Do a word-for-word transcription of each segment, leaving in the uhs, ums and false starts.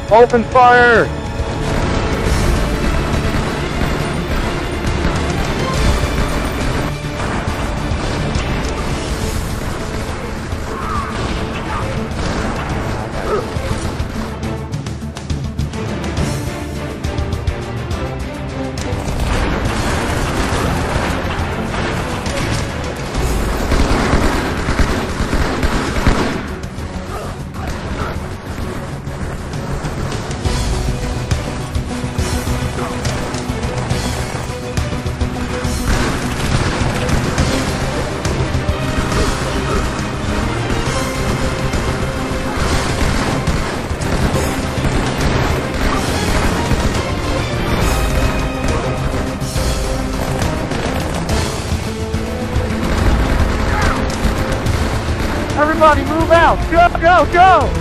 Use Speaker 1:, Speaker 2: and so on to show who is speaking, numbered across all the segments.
Speaker 1: Open fire! Everybody move out! Go, go, go!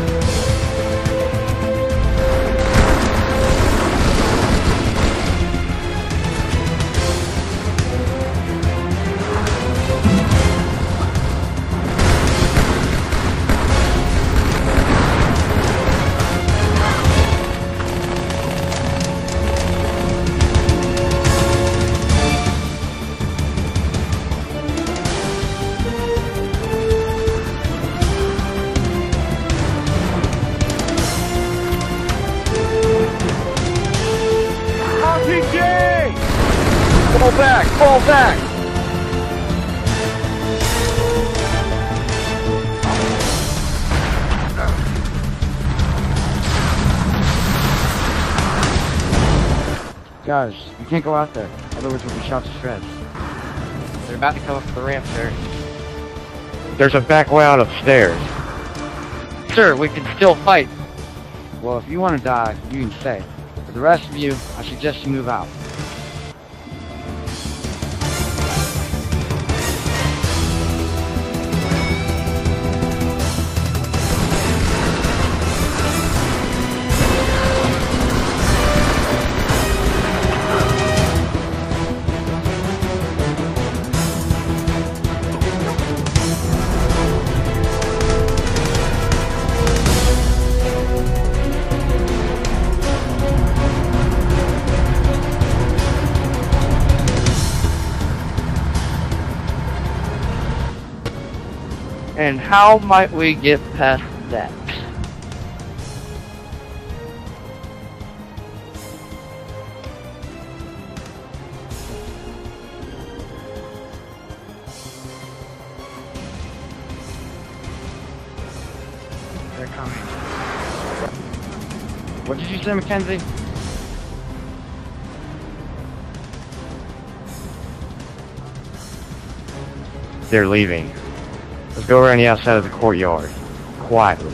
Speaker 1: Fall back! Fall back! Guys, you can't go out there. Otherwise we'll be shot to shreds. They're about to come up the ramp, sir. There's a back way out upstairs. Sir, we can still fight. Well, if you want to die, you can stay. For the rest of you, I suggest you move out.
Speaker 2: And how might we get past that?
Speaker 1: They're coming. What did you say, Mackenzie? They're leaving. Let's go around the outside of the courtyard. Quietly.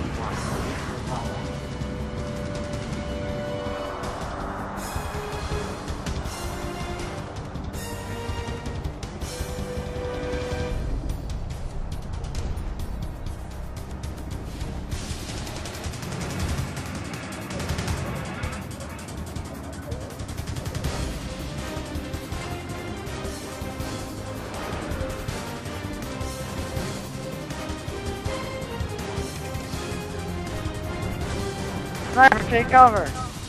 Speaker 2: Sniper, take cover.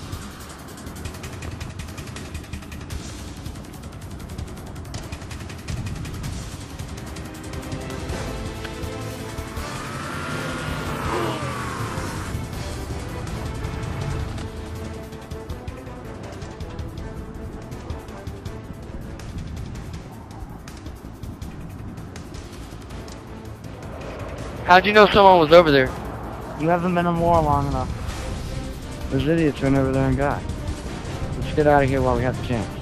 Speaker 2: How'd you know someone was over there?
Speaker 1: You haven't been in war long enough. Those idiots went over there and got. Let's get out of here while we have the chance.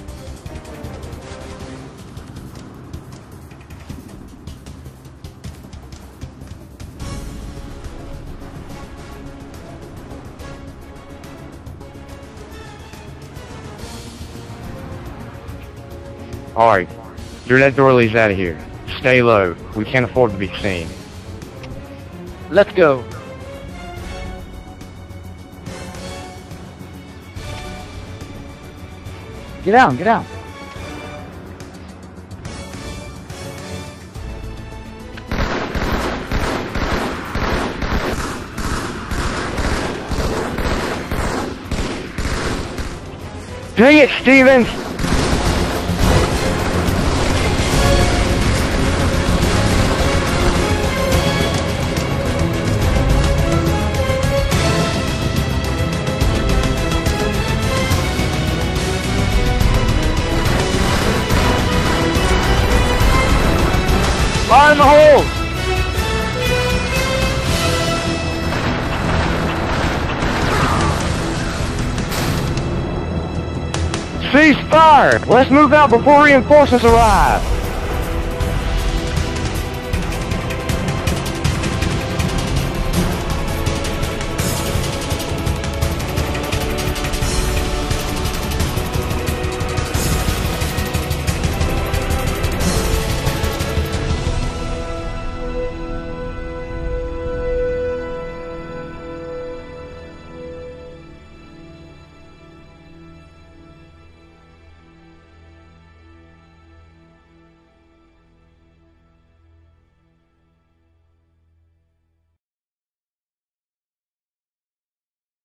Speaker 1: Alright, through that door leads out of here. Stay low. We can't afford to be seen.
Speaker 2: Let's go.
Speaker 1: Get out, get out. Dang it, Stevens! Fire in the hole! Cease fire! Let's move out before reinforcements arrive!